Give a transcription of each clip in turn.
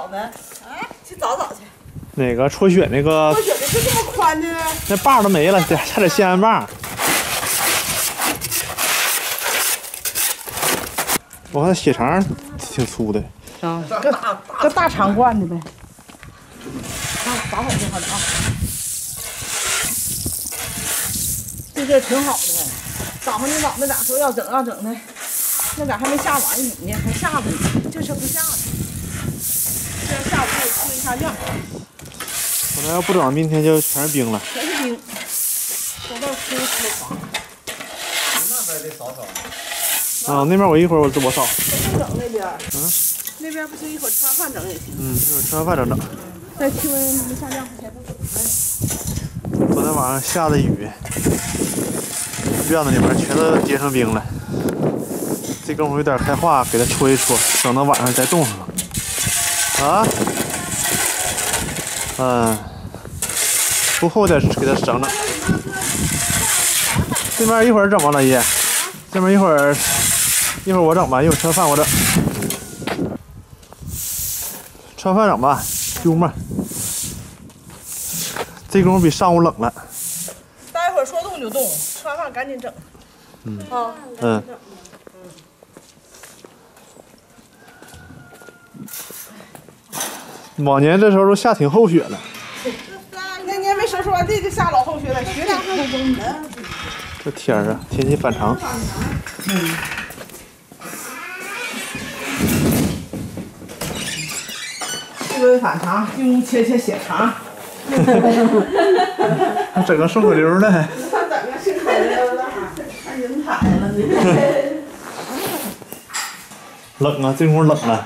呢？哎，去找找去。 哪个戳血那个？ 戳血的就这么宽的？ 那把都没了，差点线安把。我看血肠挺粗的。 啊，这大长罐的呗。打好就好了啊。这个挺好的。早上你老那咋说要整的，那咋还没下完雨呢？还下着呢，这是不下呢。这要下午可以吹一下亮。 可能要不整，明天就全是冰了。 全是冰，走到吃房。 那边得扫。 啊，那边我一会儿我扫。 不整那边。那边不行，一会儿吃完饭整也行。 一会儿吃完饭整。 在气温没下降之前不整。 昨天晚上下的雨，院子里面全都结成冰了。这功夫有点开化，给它戳一戳，等到晚上再冻上。啊？不厚点给它整整。这边一会儿整吧，老爷。这边一会儿我整吧，一会儿吃完饭我整。吃完饭整吧，兄吧。这功夫比上午冷了。 待会儿说动就动，吃完饭赶紧整。 往年这时候都下挺厚雪了。 那年没收拾完地就下老厚雪了，雪里透风的。 这天儿啊，天气反常。 气温反常，进屋切血肠。 还整个顺口溜呢。 还整个顺口溜了，还人踩了呢。 冷啊，这功夫冷了。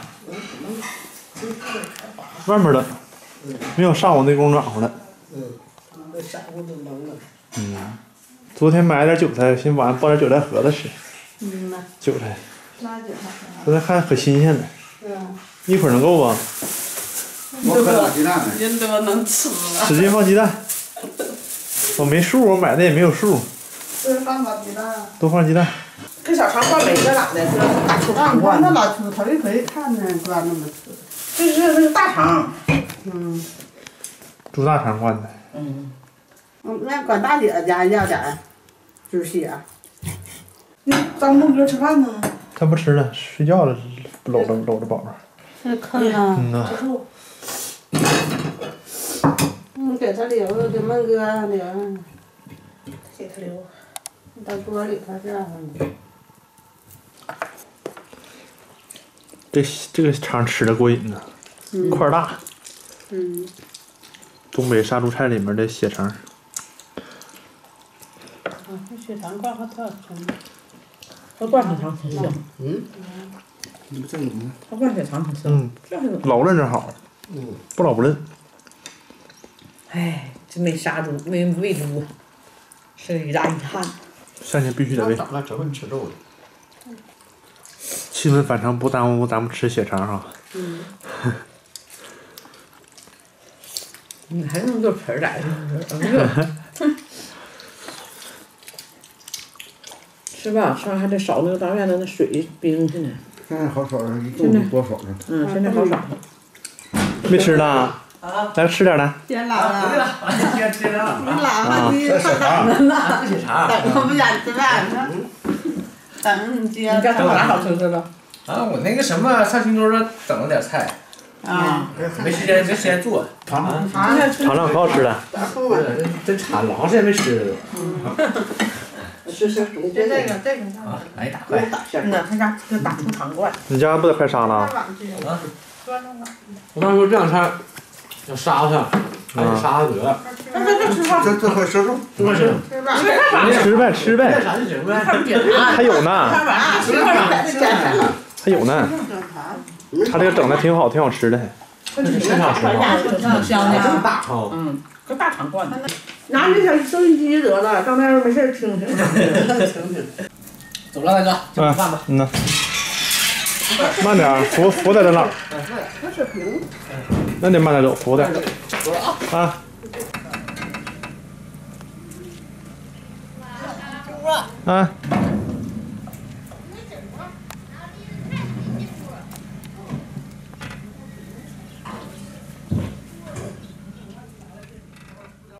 外面冷，没有上午那功夫暖和了。 那上午都冷了。 昨天买点韭菜，寻思晚上包点韭菜盒子吃。韭菜。 那韭菜。 昨天看可新鲜了。一会儿能够吧？ 我可打鸡蛋呢。 人都能吃了。 使劲放鸡蛋。我没数，我买的也没有数。 多放把鸡蛋。 多放鸡蛋。 这小肠灌每个咋的？这大粗肠灌。 那老粗，头一回看呢，灌那么粗。 这是那个大肠。 猪大肠灌的。 那管大姐家要点猪血。 张梦哥吃饭呢。 他不吃了，睡觉了，搂着宝宝。 是坑啊。给他留着，给梦哥留着。 给他留。 到锅里头这样的。 这个肠吃的过瘾呢，块大。东北杀猪菜里面的血肠。 血肠灌和特深。 他灌血肠挺香。 你不正经他灌血肠挺香。 老嫩正好。不老不嫩。 哎，这没杀猪，没喂猪，是一大遗憾。 夏天必须得喂。 咋了？这回吃肉了。 气温反常不耽误咱们吃血肠哈。 你还能做盆儿来着？吃吧，吃完还得少那个大院的那水冰去呢。 现在好少了，一冻就多少了。 现在好少了。 没吃呢。来吃点来。 先老了。 先吃了。 你老了，你太等着呢。等我们家吃饭呢。等你接。 你家整啥好吃的了？ 我那个什么上新洲这整了点菜。没时间做。 尝尝可好吃了。 真馋，老长时间没吃。 是，这个。 来一大块。 他家这大猪肠灌。 你家不得快杀了？ 我当时说这两天要杀他，赶紧杀他得了。 这块吃肉。 这块吃。 吃呗。 啥就行呗。 还有呢。还有呢。他这个整的挺好吃的。 这是市场吃挺香的。 这么大。 搁大肠灌的。拿那小收音机得了，到那儿没事听听。 走了，大哥，吃饭吧。 慢点，扶在这儿。那得慢点走，扶点。啊。啊。